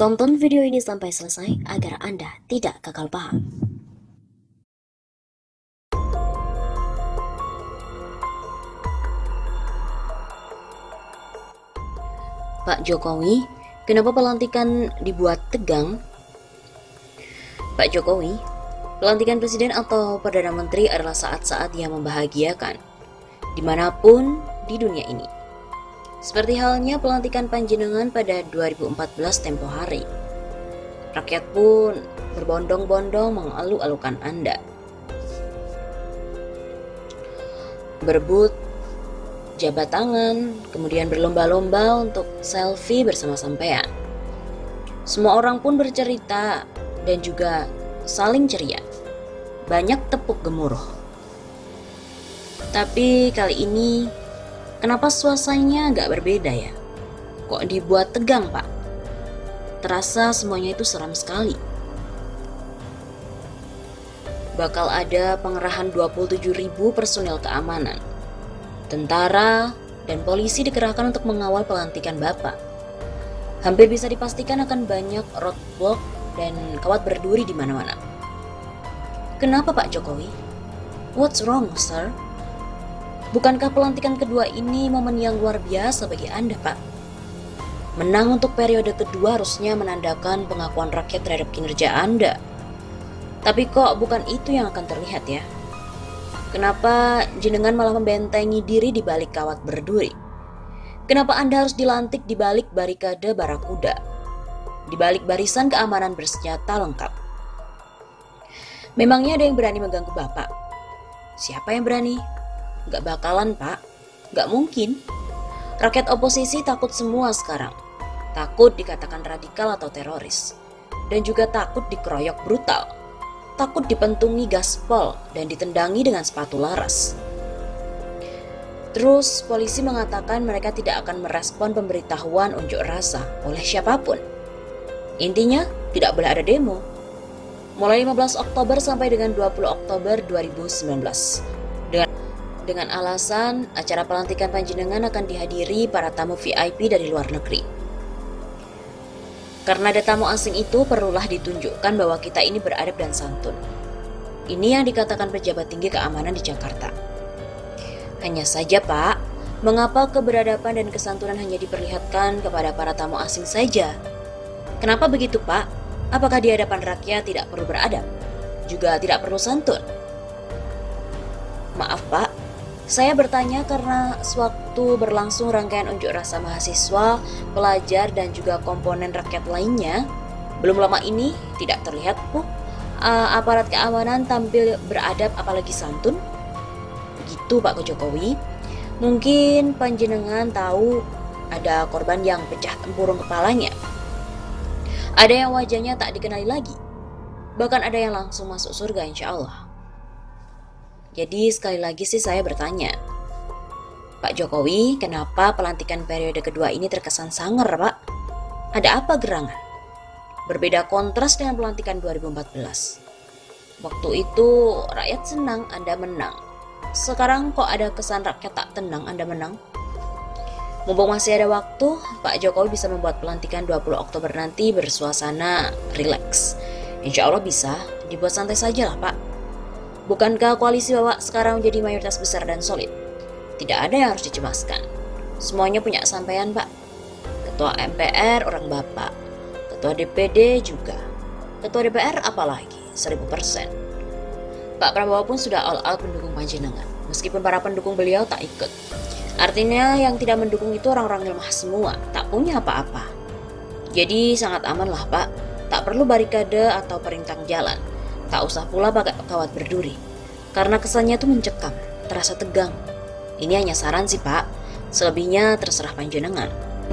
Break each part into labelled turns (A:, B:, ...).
A: Tonton video ini sampai selesai agar Anda tidak gagal paham. Pak Jokowi, kenapa pelantikan dibuat tegang? Pak Jokowi, pelantikan presiden atau perdana menteri adalah saat-saat yang membahagiakan dimanapun di dunia ini. Seperti halnya pelantikan panjenengan pada 2014 tempo hari. Rakyat pun berbondong-bondong mengalu-alukan Anda. Berebut jabat tangan, kemudian berlomba-lomba untuk selfie bersama sampean. Semua orang pun bercerita dan juga saling ceria. Banyak tepuk gemuruh. Tapi kali ini kenapa suasananya agak berbeda ya? Kok dibuat tegang, Pak? Terasa semuanya itu seram sekali. Bakal ada pengerahan 27.000 personel keamanan. Tentara dan polisi dikerahkan untuk mengawal pelantikan Bapak. Hampir bisa dipastikan akan banyak roadblock dan kawat berduri di mana-mana. Kenapa Pak Jokowi? What's wrong, sir? Bukankah pelantikan kedua ini momen yang luar biasa bagi Anda, Pak? Menang untuk periode kedua harusnya menandakan pengakuan rakyat terhadap kinerja Anda. Tapi kok bukan itu yang akan terlihat ya? Kenapa jenengan malah membentengi diri di balik kawat berduri? Kenapa Anda harus dilantik di balik barikade barakuda? Di balik barisan keamanan bersenjata lengkap? Memangnya ada yang berani mengganggu Bapak? Siapa yang berani? Gak bakalan, Pak. Gak mungkin. Rakyat oposisi takut semua sekarang. Takut dikatakan radikal atau teroris. Dan juga takut dikeroyok brutal. Takut dipentungi gaspol dan ditendangi dengan sepatu laras. Terus polisi mengatakan mereka tidak akan merespon pemberitahuan unjuk rasa oleh siapapun. Intinya tidak boleh ada demo. Mulai 15 Oktober sampai dengan 20 Oktober 2019. Dengan alasan acara pelantikan panjenengan akan dihadiri para tamu VIP dari luar negeri. Karena ada tamu asing itu perlulah ditunjukkan bahwa kita ini beradab dan santun. Ini yang dikatakan pejabat tinggi keamanan di Jakarta. Hanya saja Pak, mengapa keberadaban dan kesantunan hanya diperlihatkan kepada para tamu asing saja? Kenapa begitu Pak? Apakah di hadapan rakyat tidak perlu beradab? Juga tidak perlu santun? Maaf Pak, saya bertanya karena sewaktu berlangsung rangkaian unjuk rasa mahasiswa, pelajar, dan juga komponen rakyat lainnya, belum lama ini tidak terlihat aparat keamanan tampil beradab apalagi santun. Begitu Pak Jokowi. Mungkin panjenengan tahu ada korban yang pecah tempurung kepalanya. Ada yang wajahnya tak dikenali lagi. Bahkan ada yang langsung masuk surga insya Allah. Jadi sekali lagi sih saya bertanya, Pak Jokowi, kenapa pelantikan periode kedua ini terkesan sangar, Pak? Ada apa gerangan? Berbeda kontras dengan pelantikan 2014. Waktu itu rakyat senang Anda menang. Sekarang kok ada kesan rakyat tak tenang Anda menang? Mumpung masih ada waktu, Pak Jokowi bisa membuat pelantikan 20 Oktober nanti bersuasana rileks. Insya Allah bisa, dibuat santai saja lah Pak. Bukankah koalisi Bapak sekarang menjadi mayoritas besar dan solid? Tidak ada yang harus dicemaskan. Semuanya punya sampean, Pak. Ketua MPR orang Bapak. Ketua DPD juga. Ketua DPR apalagi, 1000%. Pak Prabowo pun sudah all out mendukung panjenengan. Meskipun para pendukung beliau tak ikut. Artinya yang tidak mendukung itu orang-orang lemah semua. Tak punya apa-apa. Jadi sangat aman lah, Pak. Tak perlu barikade atau perintang jalan. Tak usah pula pakai kawat berduri. Karena kesannya tuh mencekam, terasa tegang. Ini hanya saran sih Pak. Selebihnya terserah panjenengan.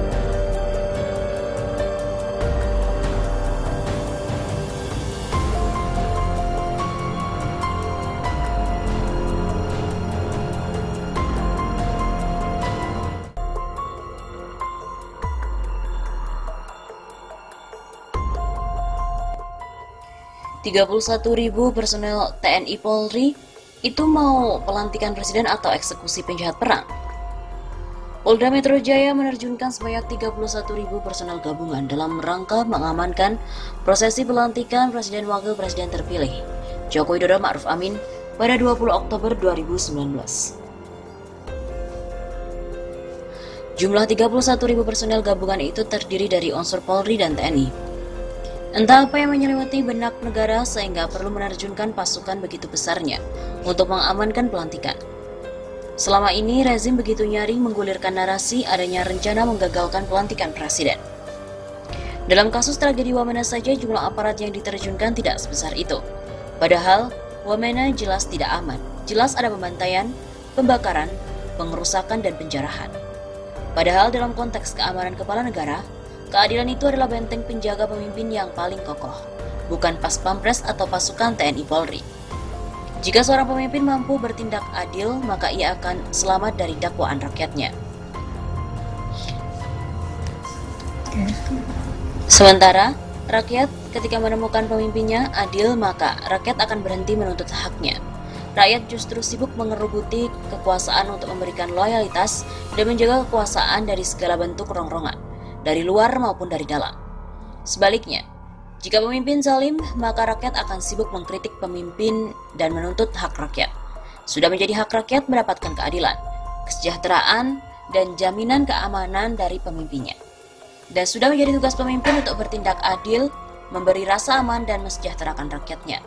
A: "31.000 personel TNI Polri itu mau pelantikan presiden atau eksekusi penjahat perang?" Polda Metro Jaya menerjunkan sebanyak 31.000 personel gabungan dalam rangka mengamankan prosesi pelantikan Presiden Wakil Presiden terpilih Joko Widodo Ma'ruf Amin pada 20 Oktober 2019. Jumlah 31.000 personel gabungan itu terdiri dari unsur Polri dan TNI. Entah apa yang menyelimuti benak negara sehingga perlu menerjunkan pasukan begitu besarnya untuk mengamankan pelantikan. Selama ini, rezim begitu nyaring menggulirkan narasi adanya rencana menggagalkan pelantikan presiden. Dalam kasus tragedi Wamena saja jumlah aparat yang diterjunkan tidak sebesar itu. Padahal, Wamena jelas tidak aman, jelas ada pembantaian, pembakaran, pengerusakan, dan penjarahan. Padahal dalam konteks keamanan kepala negara, keadilan itu adalah benteng penjaga pemimpin yang paling kokoh, bukan pas pampres atau pasukan TNI Polri. Jika seorang pemimpin mampu bertindak adil, maka ia akan selamat dari dakwaan rakyatnya. Sementara, rakyat ketika menemukan pemimpinnya adil, maka rakyat akan berhenti menuntut haknya. Rakyat justru sibuk mengerubuti kekuasaan untuk memberikan loyalitas dan menjaga kekuasaan dari segala bentuk rongrongan, dari luar maupun dari dalam. Sebaliknya, jika pemimpin zalim, maka rakyat akan sibuk mengkritik pemimpin dan menuntut hak rakyat. Sudah menjadi hak rakyat mendapatkan keadilan, kesejahteraan, dan jaminan keamanan dari pemimpinnya. Dan sudah menjadi tugas pemimpin untuk bertindak adil, memberi rasa aman dan mensejahterakan rakyatnya.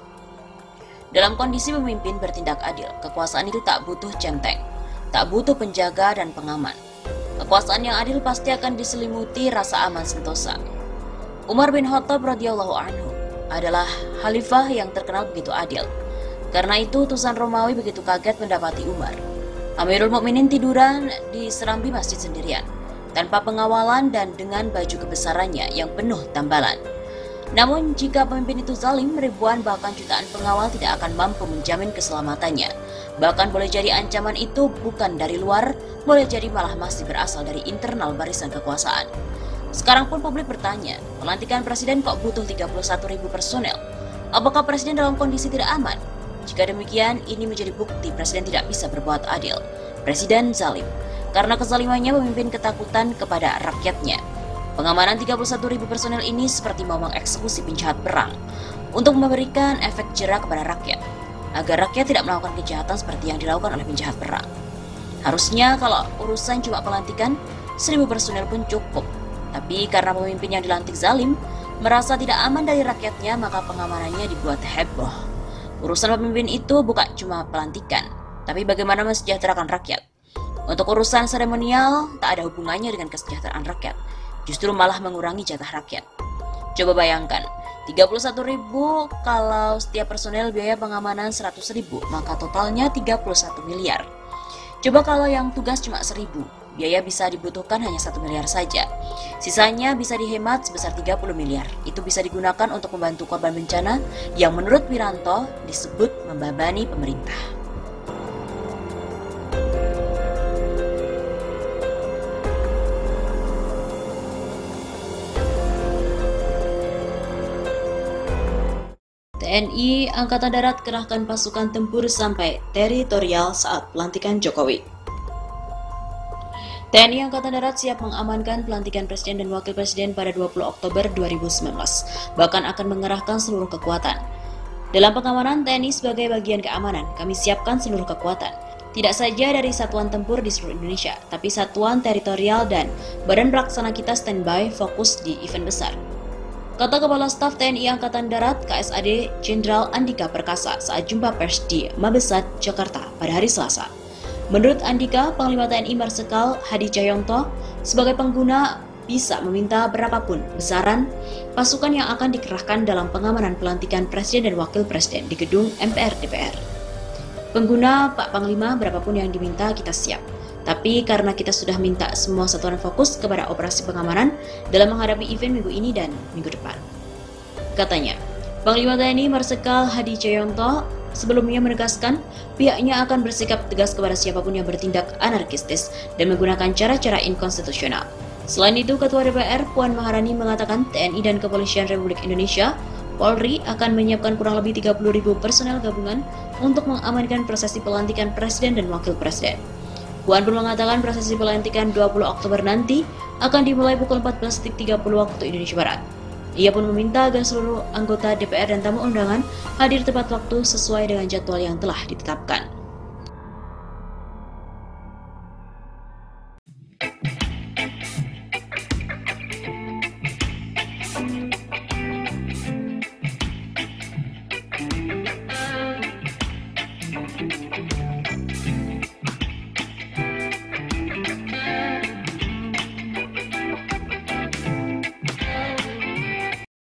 A: Dalam kondisi pemimpin bertindak adil, kekuasaan itu tak butuh centeng, tak butuh penjaga dan pengaman. Kekuasaan yang adil pasti akan diselimuti rasa aman sentosa. Umar bin Khattab radhiyallahu anhu adalah khalifah yang terkenal begitu adil. Karena itu utusan Romawi begitu kaget mendapati Umar, Amirul Mukminin, tiduran di serambi masjid sendirian, tanpa pengawalan dan dengan baju kebesarannya yang penuh tambalan. Namun jika pemimpin itu zalim, ribuan bahkan jutaan pengawal tidak akan mampu menjamin keselamatannya. Bahkan boleh jadi ancaman itu bukan dari luar, boleh jadi malah masih berasal dari internal barisan kekuasaan. Sekarang pun publik bertanya, pelantikan presiden kok butuh 31.000 personel? Apakah presiden dalam kondisi tidak aman? Jika demikian, ini menjadi bukti presiden tidak bisa berbuat adil. Presiden zalim. Karena kezalimannya memimpin ketakutan kepada rakyatnya. Pengamanan 31.000 personel ini seperti mau mengeksekusi penjahat perang untuk memberikan efek jera kepada rakyat, agar rakyat tidak melakukan kejahatan seperti yang dilakukan oleh penjahat perang. Harusnya kalau urusan cuma pelantikan, 1.000 personel pun cukup. Tapi karena pemimpin yang dilantik zalim, merasa tidak aman dari rakyatnya, maka pengamanannya dibuat heboh. Urusan pemimpin itu bukan cuma pelantikan, tapi bagaimana mensejahterakan rakyat. Untuk urusan seremonial, tak ada hubungannya dengan kesejahteraan rakyat. Justru malah mengurangi jatah rakyat. Coba bayangkan, 31.000 kalau setiap personel biaya pengamanan 100.000, maka totalnya 31 miliar. Coba kalau yang tugas cuma 1.000, biaya bisa dibutuhkan hanya 1 miliar saja. Sisanya bisa dihemat sebesar 30 miliar. Itu bisa digunakan untuk membantu korban bencana yang menurut Wiranto disebut membebani pemerintah. TNI Angkatan Darat kerahkan pasukan tempur sampai teritorial saat pelantikan Jokowi. TNI Angkatan Darat siap mengamankan pelantikan Presiden dan Wakil Presiden pada 20 Oktober 2019, bahkan akan mengerahkan seluruh kekuatan. Dalam pengamanan TNI sebagai bagian keamanan, kami siapkan seluruh kekuatan. Tidak saja dari satuan tempur di seluruh Indonesia, tapi satuan teritorial dan badan pelaksana kita standby fokus di event besar. Kata Kepala Staf TNI Angkatan Darat KSAD Jenderal Andika Perkasa saat jumpa pers di Mabesat, Jakarta pada hari Selasa. Menurut Andika, Panglima TNI Marsikal Hadi Cahyanto sebagai pengguna bisa meminta berapapun besaran pasukan yang akan dikerahkan dalam pengamanan pelantikan Presiden dan Wakil Presiden di gedung MPR DPR. Pengguna Pak Panglima berapapun yang diminta kita siap. Tapi karena kita sudah minta semua satuan fokus kepada operasi pengamanan dalam menghadapi event minggu ini dan minggu depan. Katanya, Panglima TNI Marsikal Hadi Cahyanto sebelumnya menegaskan pihaknya akan bersikap tegas kepada siapapun yang bertindak anarkistis dan menggunakan cara-cara inkonstitusional. Selain itu, Ketua DPR Puan Maharani mengatakan TNI dan Kepolisian Republik Indonesia Polri akan menyiapkan kurang lebih 30.000 personel gabungan untuk mengamankan prosesi pelantikan Presiden dan Wakil Presiden. Puan pun mengatakan prosesi pelantikan 20 Oktober nanti akan dimulai pukul 14.30 waktu Indonesia Barat. Ia pun meminta agar seluruh anggota DPR dan tamu undangan hadir tepat waktu sesuai dengan jadwal yang telah ditetapkan.